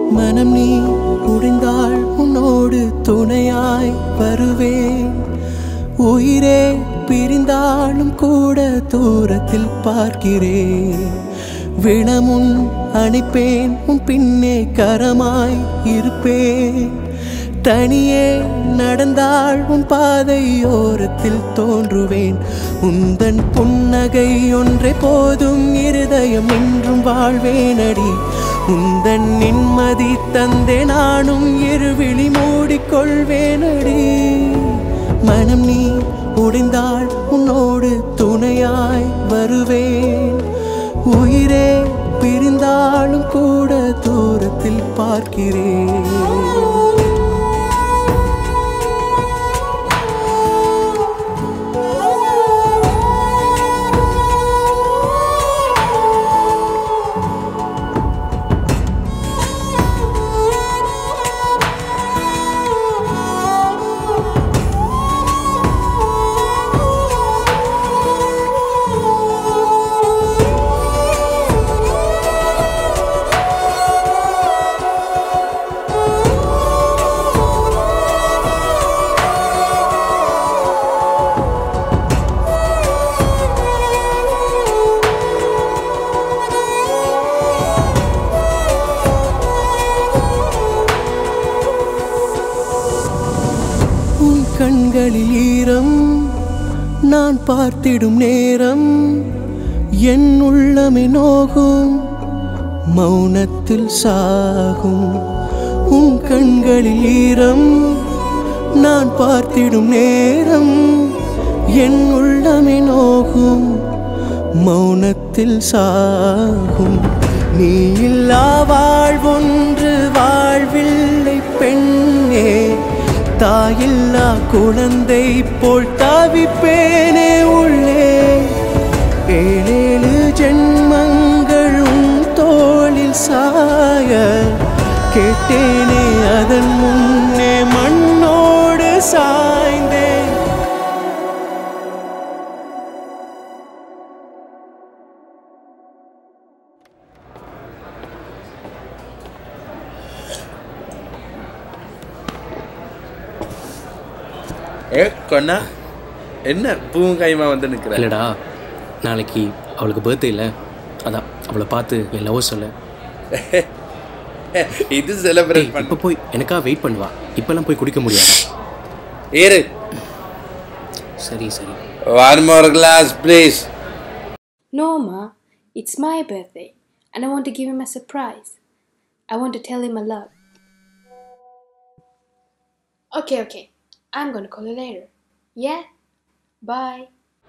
மனம் நீ உடைந்தால் உன்னோடு துணையாய் வருவேன். உயிரே பிரிந்தாலும் கூட தூரத்தில் பார்க்கிறேன். விழமுன் அணைப்பேன், உன் பின்னே கரமாய் இருப்பேன். தனியே நடந்தால் உன் பாதையோரத்தில் தோன்றுவேன். உந்தன் புன்னகை ஒன்றே போதும், இருதயம் என்றும் வாழ்வேனடி. உந்தன் நிம்மதி தந்தே நானும் இருவிழி மூடிக்கொள்வேனடி. மனம் நீ உடைந்தால் உன்னோடு துணையாய் வருவேன். உயிரே பிரிந்தாலும் கூட தூரத்தில் பார்க்கிறேன். கண்களில் ஈரம் நான் பார்த்திடும் நேரம், என் உள்ளமே நோகும் மௌனத்தில் சாகும். உன் கண்களில் ஈரம் நான் பார்த்திடும் நேரம், என் உள்ளமே நோகும் மௌனத்தில் சாகும். நீ இல்லா வாழ்வொன்று வாழ்வில்லை பெண்ணே, தாயில்லா குழந்தை போல் தவிப்பேனே உள்ளே. ஏழேழு ஜென்மங்களும் தோளில் சாய கேட்டேனே, அதன் முன்னே மண்ணோடு சாய்ந்தேன். கொன்னா என்ன பூவும் கைமா வந்து நிற்கிற? இல்லைடா, நாளைக்கு அவளுக்கு பர்த்டே இல்லை, அதான் அவளை பார்த்து என் லவ் சொல்ல. இது செலிப்ரேட் பண்ண. இப்போ போய் எனக்காக வெயிட் பண்ணுவா, இப்போல்லாம் போய் குடிக்க முடியாது. ஏறு. சரி சரி. One more glass please. No ma, it's my birthday and I want to give him a surprise. I want to tell him I love. Okay. I'm gonna call you later. Yeah? Bye.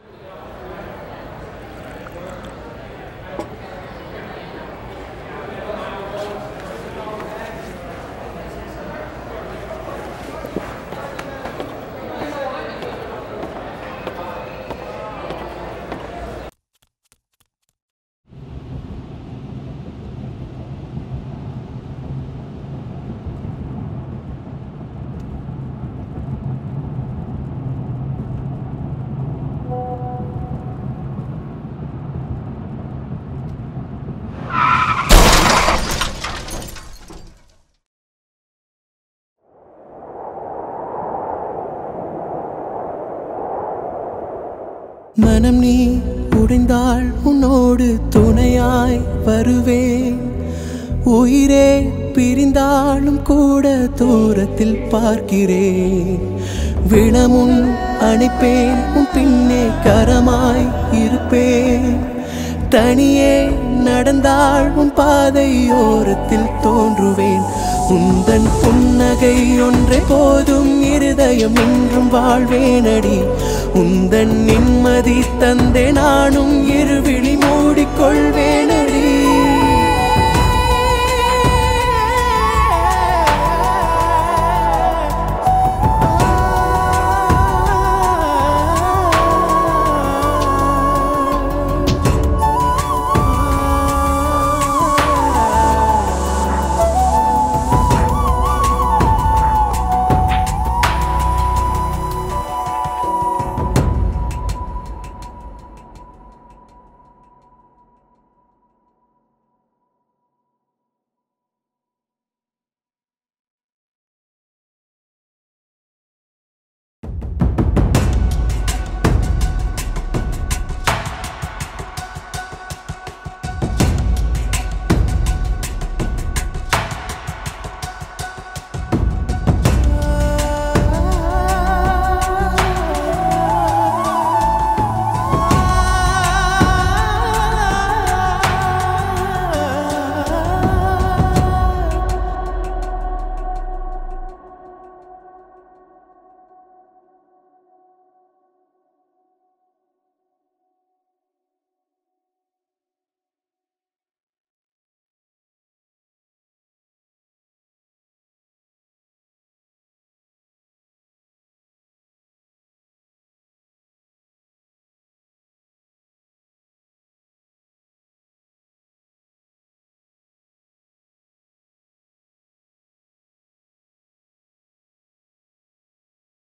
மனம் நீ உடைந்தால் உன்னோடு துணையாய் வருவேன். உயிரே பிரிந்தாலும் கூட தூரத்தில் பார்க்கிறேன். விழமுன் அணைப்பேன், உன் பின்னே கரமாய் இருப்பேன். தனியே நடந்தால் உன் பாதையோரத்தில் தோன்றுவேன். உந்தன் புன்னகை ஒன்றே போதும், இருதயம் என்றும் வாழ்வேனடி. உந்தன் நிம்மதி தந்தே நானும் இருவிழி மூடிக்கொள்வேன்.